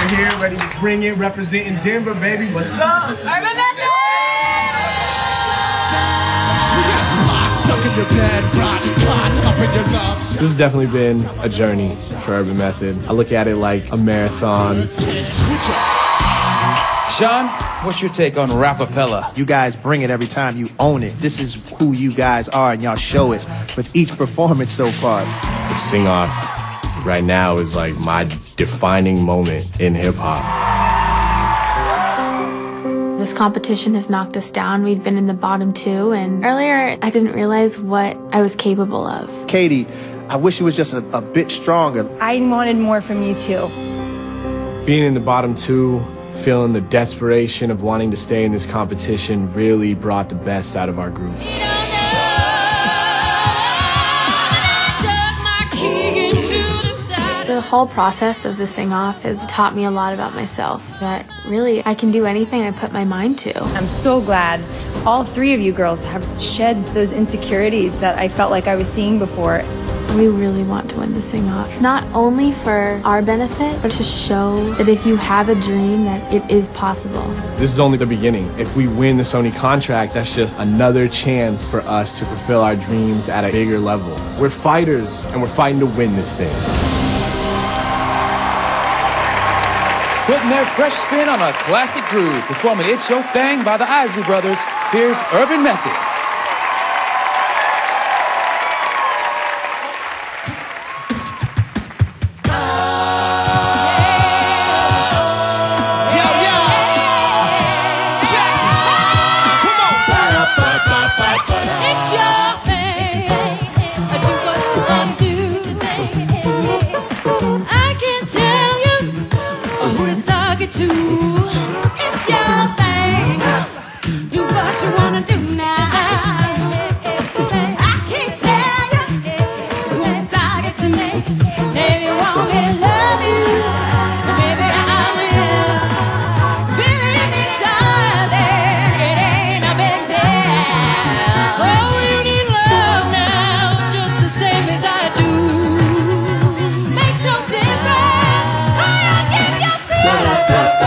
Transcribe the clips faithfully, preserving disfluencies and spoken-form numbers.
right here, ready to bring it, representing Denver, baby. What's up? Urban Method! This has definitely been a journey for Urban Method. I look at it like a marathon. Sean, what's your take on Rappapella? You guys bring it every time. You own it. This is who you guys are, and y'all show it with each performance so far. The sing-off right now is like my defining moment in hip-hop. This competition has knocked us down. We've been in the bottom two, and earlier I didn't realize what I was capable of. Katie, I wish it was just a, a bit stronger. I wanted more from you too. Being in the bottom two, feeling the desperation of wanting to stay in this competition really brought the best out of our group. The whole process of the sing-off has taught me a lot about myself, that really I can do anything I put my mind to. I'm so glad all three of you girls have shed those insecurities that I felt like I was seeing before. We really want to win the sing-off, not only for our benefit, but to show that if you have a dream, that it is possible. This is only the beginning. If we win the Sony contract, that's just another chance for us to fulfill our dreams at a bigger level. We're fighters, and we're fighting to win this thing. Putting their fresh spin on a classic groove, performing It's Your Thing by the Isley Brothers. Here's Urban Method. To. It's your thing. Do what you wanna do now. I can't tell you who decided to make. Maybe you want me to love you, but maybe I will. Believe me, darling, it ain't a big deal. Oh, you need love now, just the same as I do. Makes no difference. Oh, you give your feelings.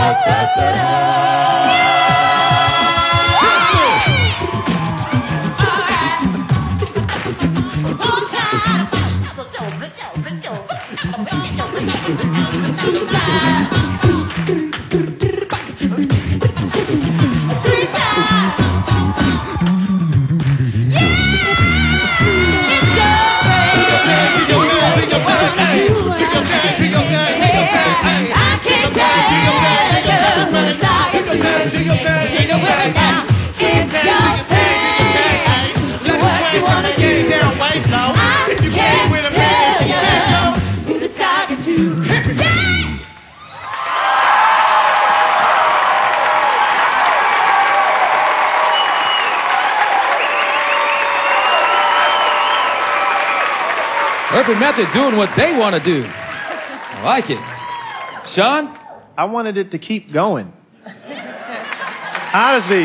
Urban Method doing what they want to do. I like it. Sean? I wanted it to keep going. Honestly,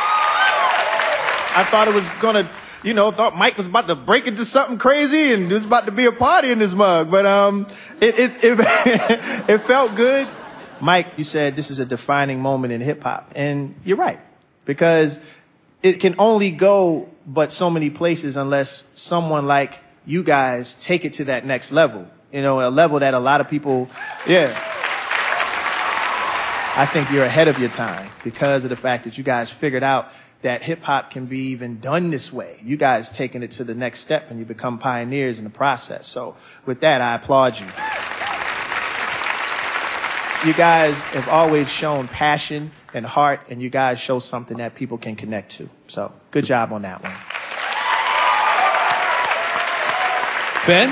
I thought it was gonna, you know, thought Mike was about to break into something crazy and there's about to be a party in this mug. But um, it, it's, it, it felt good. Mike, you said this is a defining moment in hip hop. And you're right, because it can only go but so many places unless someone like you guys take it to that next level. You know, a level that a lot of people, yeah. I think you're ahead of your time because of the fact that you guys figured out that hip hop can be even done this way. You guys taking it to the next step and you become pioneers in the process. So with that, I applaud you. You guys have always shown passion and heart, and you guys show something that people can connect to. So good job on that one. Ben?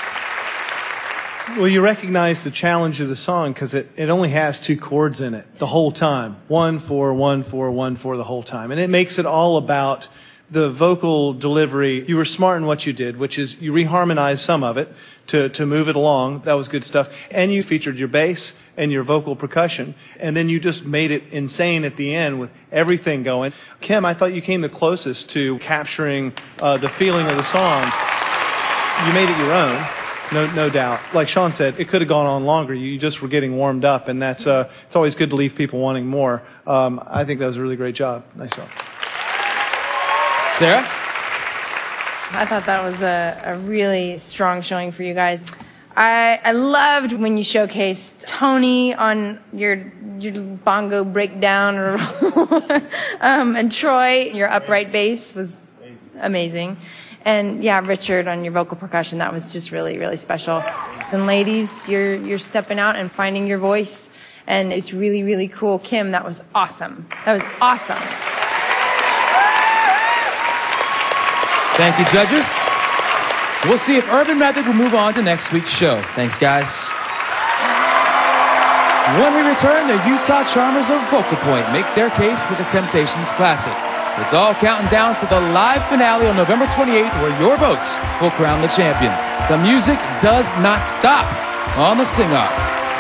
Well, you recognize the challenge of the song because it, it only has two chords in it the whole time. One, four, one, four, one, four the whole time. And it makes it all about the vocal delivery. You were smart in what you did, which is you reharmonized some of it to, to move it along. That was good stuff. And you featured your bass and your vocal percussion. And then you just made it insane at the end with everything going. Kim, I thought you came the closest to capturing uh, the feeling of the song. You made it your own. No, no doubt. Like Sean said, it could have gone on longer. You just were getting warmed up, and that's uh, it's always good to leave people wanting more. Um, I think that was a really great job. Nice job. Sarah? I thought that was a, a really strong showing for you guys. I, I loved when you showcased Tony on your your bongo breakdown, or um, and Troy, your upright bass was amazing. And yeah, Richard on your vocal percussion, that was just really, really special. And ladies, you're you're stepping out and finding your voice, and it's really, really cool. Kim, that was awesome. That was awesome. Thank you, judges. We'll see if Urban Method will move on to next week's show. Thanks, guys. When we return, the Utah Charmers of Focal Point make their case with the Temptations Classic. It's all counting down to the live finale on November twenty-eighth, where your votes will crown the champion. The music does not stop on the sing-off.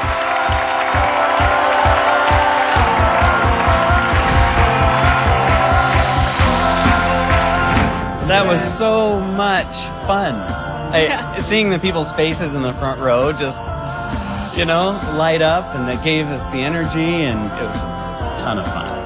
That was so much fun. I, Yeah. Seeing the people's faces in the front row just, you know, light up, and that gave us the energy, and it was a ton of fun.